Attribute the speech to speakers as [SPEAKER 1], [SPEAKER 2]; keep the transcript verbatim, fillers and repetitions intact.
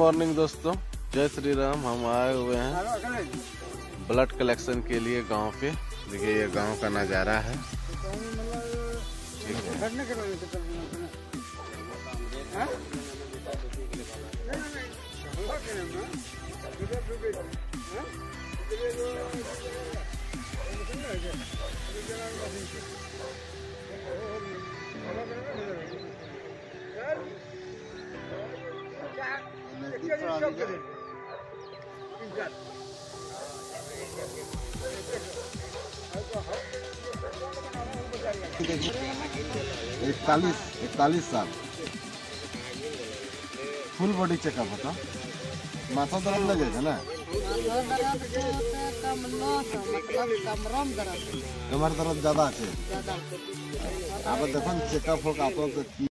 [SPEAKER 1] Morning दोस्तों, जय श्री राम। हम आए हुए हैं ब्लड कलेक्शन के लिए गांव पे। देखिए ये गांव का नज़ारा है। ठीक
[SPEAKER 2] इकतालीस इकतालीस साल फुल बॉडी चेकअप होता। माथा दर्द लगे है ना, कमर दर्द ज्यादा है। आप देखो चेकअप होगा आप